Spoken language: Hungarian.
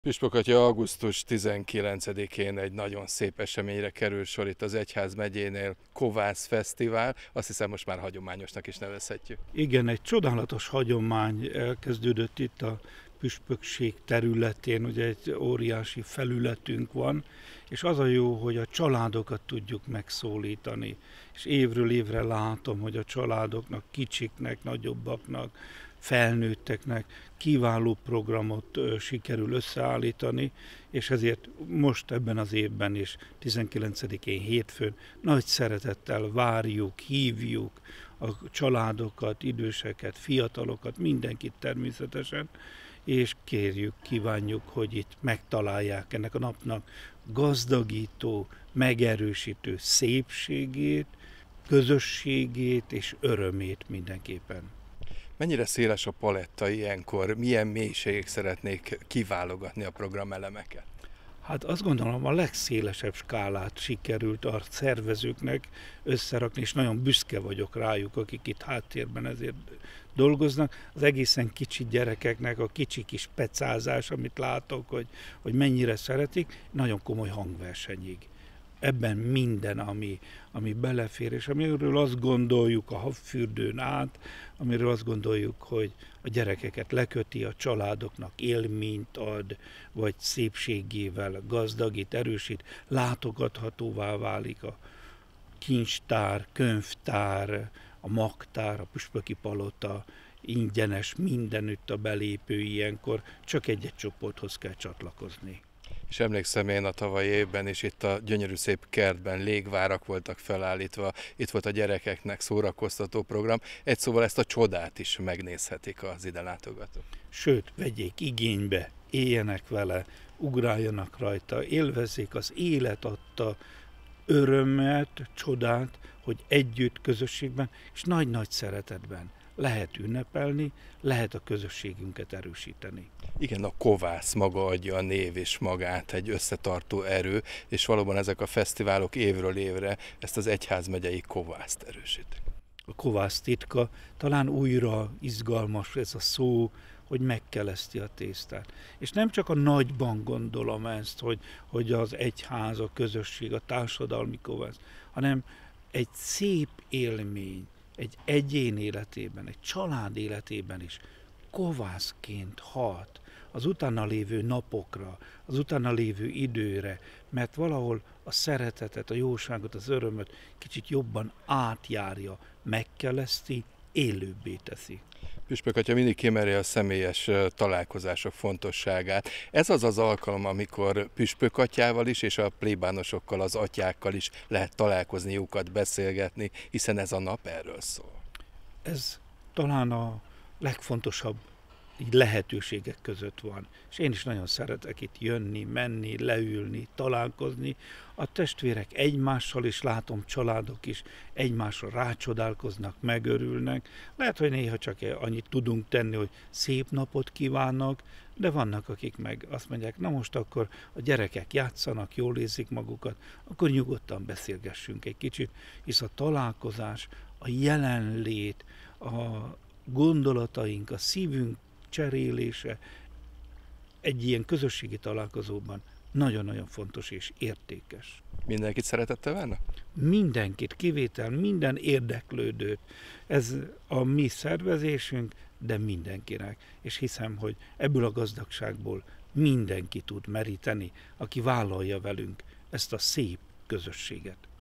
Püspök atya augusztus 19-én egy nagyon szép eseményre kerül sor itt az Egyházmegyénél, Kovász Fesztivál, azt hiszem most már hagyományosnak is nevezhetjük. Igen, egy csodálatos hagyomány elkezdődött itt a püspökség területén, ugye egy óriási felületünk van, és az a jó, hogy a családokat tudjuk megszólítani. És évről évre látom, hogy a családoknak, kicsiknek, nagyobbaknak, felnőtteknek kiváló programot sikerül összeállítani, és ezért most ebben az évben is, 19-én hétfőn nagy szeretettel várjuk, hívjuk a családokat, időseket, fiatalokat, mindenkit természetesen, és kérjük, kívánjuk, hogy itt megtalálják ennek a napnak gazdagító, megerősítő szépségét, közösségét és örömét mindenképpen. Mennyire széles a paletta ilyenkor, milyen mélységek szeretnék kiválogatni a programelemeket? Hát azt gondolom, a legszélesebb skálát sikerült a szervezőknek összerakni, és nagyon büszke vagyok rájuk, akik itt háttérben ezért dolgoznak. Az egészen kicsi gyerekeknek a kicsi kis pecázás, amit látok, hogy mennyire szeretik, nagyon komoly hangversenyig. Ebben minden, ami belefér, és amiről azt gondoljuk a habfürdőn át, amiről azt gondoljuk, hogy a gyerekeket leköti, a családoknak élményt ad, vagy szépségével gazdagít, erősít, látogathatóvá válik a kincstár, könyvtár, a magtár, a püspöki palota, ingyenes mindenütt a belépő ilyenkor, csak egy-egy csoporthoz kell csatlakozni. És emlékszem én a tavalyi évben is itt a gyönyörű szép kertben légvárak voltak felállítva, itt volt a gyerekeknek szórakoztató program, egy szóval ezt a csodát is megnézhetik az ide látogatók. Sőt, vegyék igénybe, éljenek vele, ugráljanak rajta, élvezzék az élet adta örömet, csodát, hogy együtt, közösségben és nagy-nagy szeretetben lehet ünnepelni, lehet a közösségünket erősíteni. Igen, a kovász maga adja a név és magát, egy összetartó erő, és valóban ezek a fesztiválok évről évre ezt az egyházmegyei kovászt erősítik. A kovász titka, talán újra izgalmas ez a szó, hogy megkeleszti a tésztát. És nem csak a nagyban gondolom ezt, hogy az egyház, a közösség, a társadalmi kovász, hanem egy szép élmény, egy egyén életében, egy család életében is kovászként hat az utána lévő napokra, az utána lévő időre, mert valahol a szeretetet, a jóságot, az örömöt kicsit jobban átjárja, megkeleszti, élőbbé teszi. Püspök atya mindig kiemeli a személyes találkozások fontosságát. Ez az az alkalom, amikor püspök atyával is, és a plébánosokkal, az atyákkal is lehet találkozniukat, beszélgetni, hiszen ez a nap erről szól. Ez talán a legfontosabb így lehetőségek között van. És én is nagyon szeretek itt jönni, menni, leülni, találkozni. A testvérek egymással is, látom családok is egymásra rácsodálkoznak, megörülnek. Lehet, hogy néha csak annyit tudunk tenni, hogy szép napot kívánnak, de vannak, akik meg azt mondják, na most akkor a gyerekek játszanak, jól érzik magukat, akkor nyugodtan beszélgessünk egy kicsit, hisz a találkozás, a jelenlét, a gondolataink, a szívünk cserélése egy ilyen közösségi találkozóban nagyon-nagyon fontos és értékes. Mindenkit szeretettel várnak? Mindenkit, kivétel, minden érdeklődőt. Ez a mi szervezésünk, de mindenkinek. És hiszem, hogy ebből a gazdagságból mindenki tud meríteni, aki vállalja velünk ezt a szép közösséget.